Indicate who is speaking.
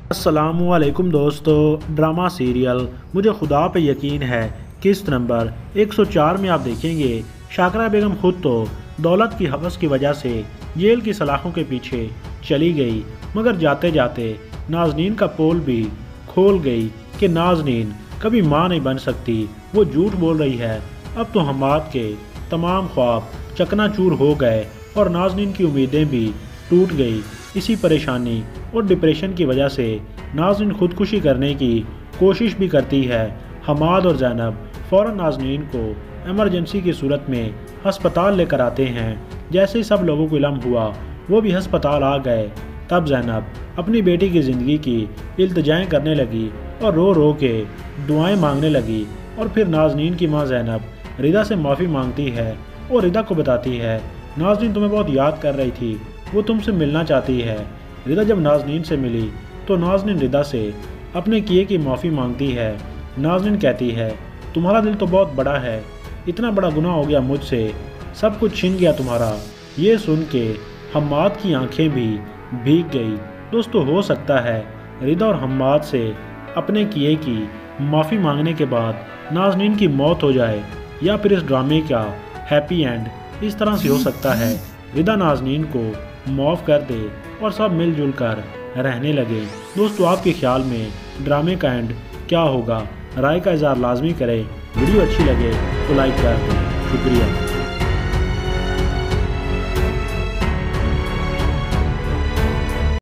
Speaker 1: अस्सलामुअलैकुम दोस्तों, drama serial मुझे खुदा पे यकीन है किस्त नंबर 104 में आप देखेंगे शाकरा बेगम खुद तो दौलत की हवस की वजह से जेल की सलाखों के पीछे चली गई, मगर जाते जाते नाजनीन का पोल भी खोल गई कि नाजनीन कभी मां नहीं बन सकती। वो झूठ बोल रही है। अब तो हमाद के तमाम ख्वाब चकनाचूर हो गए और नाजनीन की उम्मीदें भी टूट गई। इसी परेशानी और डिप्रेशन की वजह से नाजनीन खुदकुशी करने की कोशिश भी करती है। हमाद और ज़ैनब फ़ौरन नाजनीन को इमरजेंसी की सूरत में हस्पताल लेकर आते हैं। जैसे ही सब लोगों को इल्म हुआ वो भी हस्पताल आ गए। तब ज़ैनब अपनी बेटी की ज़िंदगी की इल्तिजाएं करने लगी और रो रो के दुआएं मांगने लगी। और फिर नाजनीन की मां ज़ैनब रिदा से माफ़ी मांगती है और रिदा को बताती है नाजनीन तुम्हें बहुत याद कर रही थी, वो तुमसे मिलना चाहती है। रिदा जब नाजनीन से मिली तो नाजनीन रिदा से अपने किए की माफ़ी मांगती है। नाजनीन कहती है तुम्हारा दिल तो बहुत बड़ा है, इतना बड़ा गुनाह हो गया मुझसे, सब कुछ छीन गया तुम्हारा। ये सुन के हम्माद की आंखें भी भीग गई। दोस्तों, हो सकता है रिदा और हम्माद से अपने किए की माफ़ी मांगने के बाद नाजनीन की मौत हो जाए, या फिर इस ड्रामे का हैप्पी एंड इस तरह से हो सकता है रिदा नाजनीन को माफ़ कर दे और सब मिलजुल कर रहने लगे। दोस्तों, आपके ख्याल में ड्रामे का एंड क्या होगा? राय का इज़हार लाजमी करें। वीडियो अच्छी लगे तो लाइक कर दें। शुक्रिया।